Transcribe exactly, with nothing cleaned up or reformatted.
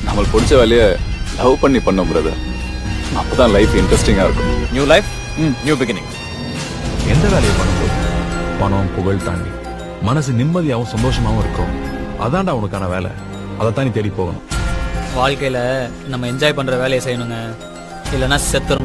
நம்மளுக்கு பிடிச்ச வேலையை லவ் பண்ணி பண்ணோம் பிரதர். அப்பதான் லைஃப் இன்ட்ரெஸ்டிங்கா இருக்கும். New life, new beginning. எந்த வேலையை பண்ணும்போது பணம் புகழ் தாண்டி மனசு நிம்மதியாகவும் சந்தோஷமாவும் இருக்கும். அதான்டா உனக்கான வேலை. அதைத்தான் நீ தேடி போகணும். வாழ்க்கையில நம்ம என்ஜாய் பண்ற வேலையை செய்யணுங்க, இல்லைன்னா செத்துறணும்.